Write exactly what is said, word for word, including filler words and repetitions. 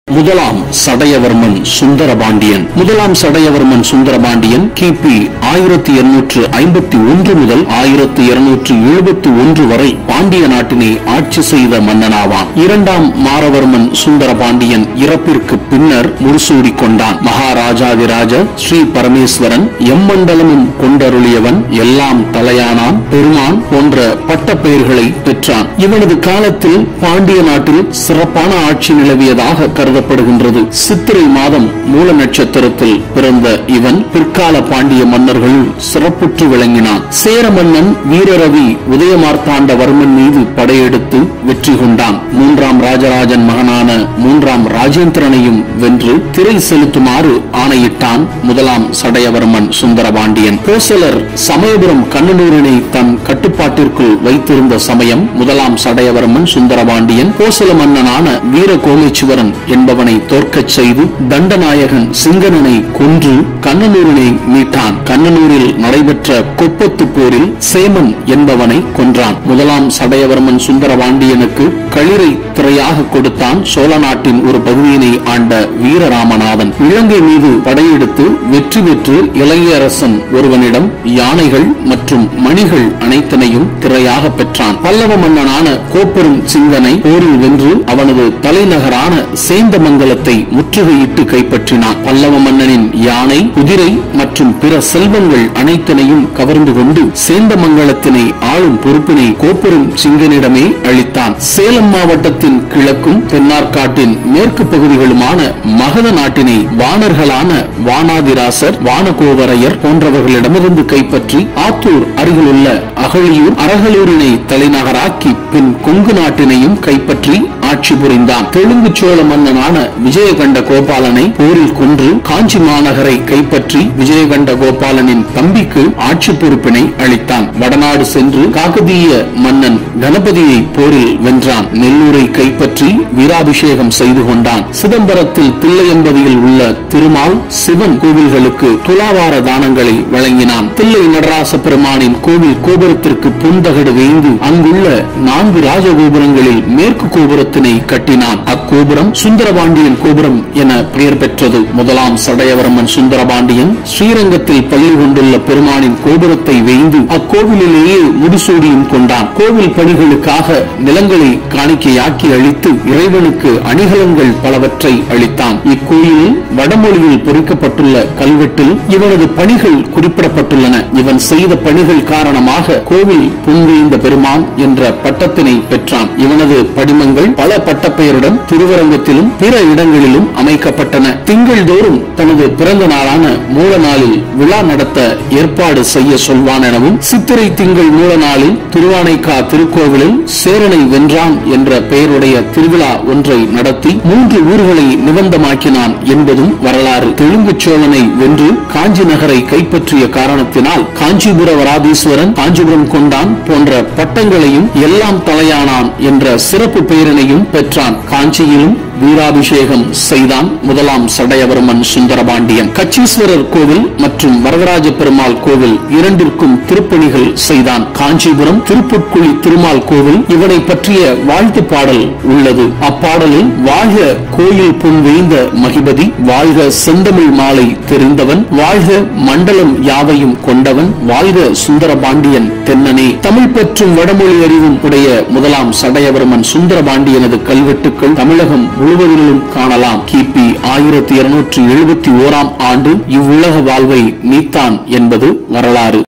முதலாம் சடையவர்மன் சுந்தரபாண்டியன் முதலாம் சடையவர்மன் சுந்தரபாண்டியன் கிபி ஆயிரத்தி எண்ணூற்று ஐம்பத்தி ஒன்று முதல் ஆயிரத்தி இருநூற்று எழுபத்தி ஒன்று வரை பாண்டிய நாட்டினை ஆட்சி செய்த மன்னனாவான். இரண்டாம் மாரவர்மன் சுந்தரபாண்டியன் இறப்பிற்கு பின்னர் முடிசூடி கொண்டான். மகாராஜாதிராஜ ஸ்ரீ பரமேஸ்வரன் எம்மண்டலமும் கொண்டருளியவன் எல்லாம் தலையானான் பெருமான் போன்ற பட்ட பெயர்களை பெற்றான். இவனது காலத்தில் பாண்டிய நாட்டில் சிறப்பான ஆட்சி நிலவியதாக கருதப்படுகின்றது. சித்திரை மாதம் மூல நட்சத்திரத்தில் பிறந்த இவன் பிற்கால பாண்டிய மன்னர்களுள் சிறப்புற்று விளங்கினான். சேர மன்னன் வீரரவி உதயமார்த்தாண்டவர்மன் மீது படையெடுத்து வெற்றி கொண்டான். மூன்றாம் ராஜராஜன் மகனான மூன்றாம் ராஜேந்திரனையும் வென்று திரை செலுத்துமாறு ஆணையிட்டான் முதலாம் சடையவர்மன் சுந்தரபாண்டியன். கோசலர் சமயபுரம் கண்ணனூரினை தன் கட்டுப்பாட்டிற்குள் வைத்திருந்த சமயம் முதலாம் சடையவர்மன் சுந்தரபாண்டியன் கோசல மன்னனான வீர கோமேச்சுவரன் என்பவனை தோற்கச் செய்து தண்டநாயகன் சிங்கனனை கொன்று கண்ணனூரினை மீட்டான். கண்ணனூரில் நடைபெற்ற கொப்பத்து போரில் சேமன் என்பவனை கொன்றான். முதலாம் சடையவர்மன் சுந்தரபாண்டியனுக்கு களிரை திரையாக கொடுத்தான் சோழ நாட்டின் ஒரு பகுதியினை ஆண்ட வீரராமநாதன். இலங்கை மீது படையெடுத்து வெற்றி பெற்று இளையரசன் ஒருவனிடம் யானைகள் மற்றும் மணிகள் அனைத்தனையும் திரையாக பெற்றான். பல்லவ மன்னனான கோப்பெரும் சிங்கனை போரில் வென்று அவனது தலைநகரான சேந்தமங்கலத்தை முற்றுகையிட்டு கைப்பற்றினான். பல்லவ மன்னனின் யானை குதிரை மற்றும் பிற செல்வங்கள் அனைத்தனையும் கவர்ந்து கொண்டு சேந்தமங்கலத்தினை ஆளும் பொறுப்பினை கோப்பெரும் சிங்கனிடமே அளித்தான். சேலம் மாவட்டத்தின் கிழக்கும் தென்னார்காட்டின் மேற்கு பகுதிகளுமான மகத நாட்டினை வானர்களான வானாதிராசர் வானகோவரையர் போன்றவர்களிடமிருந்து கைப்பற்றி ஆத்தூர் அருகிலுள்ள அகழியூர் அரகலூரினை தலைநகராக்கி பின் கொங்கு நாட்டினையும் கைப்பற்றி ஆட்சி புரிந்தான். தெலுங்கு சோழ மன்னனான விஜயகண்ட கோபாலனை போரில் கொன்று காஞ்சி மாநகரை கைப்பற்றி விஜயகண்ட கோபாலனின் தம்பிக்கு ஆட்சி பொறுப்பினை அளித்தான். வடநாடு சென்று காகதீய மன்னன் கணபதியை போரில் வென்றான். நெல்லூரை கைப்பற்றி வீராபிஷேகம் செய்து கொண்டான். சிதம்பரத்தில் தில்லையம்பதியில் உள்ள திருமால் சிவன் கோவில்களுக்கு துலாவார தானங்களை வழங்கினான். தில்லை நடராச பெருமானின் கோவில் கோபுரத்திற்கு புந்தகடு வேய்ந்து அங்குள்ள நான்கு ராஜகோபுரங்களில் மேற்கு கோபுரத்தினை கட்டினான். அக்கோபுரம் சுந்தரபாண்டியன் கோபுரம் என பெயர் பெற்றது. முதலாம் சடையவர்மன் சுந்தரபாண்டியன் ஸ்ரீரங்கத்தில் பள்ளி கொண்டுள்ள பெருமானின் கோபுரத்தை வேய்ந்து அக்கோவிலேயே முடிசூடியும் கொண்டான். கோவில் பணிகளுக்காக நிலங்களை காணிக்கையாக்கி அளித்து இறைவனுக்கு அணிகலன்கள் பலவற்றை அளித்தான். இக்கோயிலில் வடமொழியில் பொறிக்கப்பட்டுள்ள கல்வெட்டில் இவனது பணிகள் குறிப்பிடப்பட்டுள்ளன. இவன் செய்த பணிகள் காரணமாக கோவில் புன்வேய்ந்த பெருமான் என்ற பட்டத்தினை பெற்றான். இவனது படிமங்கள் பல பட்டப்பெயருடன் திருவரங்கத்திலும் பிற இடங்களிலும் அமைக்கப்பட்டன. திங்கள் தோறும் தனது பிறந்த நாளான மூல நாளில் விழா நடத்த ஏற்பாடு செய்ய சொல்வான் எனவும் சித்திரை திங்கள் மூல நாளில் திருவானைக்கா திருக்கோவிலில் சேரனை வென்றான் என்ற பெயருடைய திருவிழா ஒன்றை நடத்தி மூன்று ஊர்களை நிபந்தமாக்கினான் என்பதும் வரலாறு. தெலுங்கு சோழனை வென்று காஞ்சி நகரை கைப்பற்றிய காரணத்தினால் காஞ்சிபுர வராதீஸ்வரன் காஞ்சிபுரம் கொண்டான் போன்ற பட்டங்களையும் எல்லாம் தலையானான் என்ற சிறப்பு பெயரினையும் பெற்றான். காஞ்சியிலும் வீராபிஷேகம் செய்தான் முதலாம் சடையவர்மன் சுந்தரபாண்டியன். கச்சீஸ்வரர் கோவில் மற்றும் வரதராஜ பெருமாள் கோவில் இரண்டிற்கும் திருப்பணிகள் செய்தான். காஞ்சிபுரம் திருப்புட்குழி திருமால் கோவில் இவனை பற்றிய வாழ்த்து பாடல் உள்ளது. அப்பாடலில் வாழ்க கோயில் புன் வேய்ந்த மகிபதி, வாழ்க செந்தமிழ் மாலை தெரிந்தவன், வாழ்க மண்டலம் யாவையும் கொண்டவன், வாழ்க சுந்தரபாண்டியன் தென்னனே. தமிழ் பற்றும் வடமொழி அறிவும் உடைய முதலாம் சடையவர்மன் சுந்தரபாண்டியனது கல்வெட்டுக்கள் தமிழகம் முழுவதிலும் காணலாம். கிபி ஆயிரத்தி இருநூற்றி எழுபத்தி ஓராம் ஆண்டு இவ்வுலக வாழ்வை நீத்தான் என்பது வரலாறு.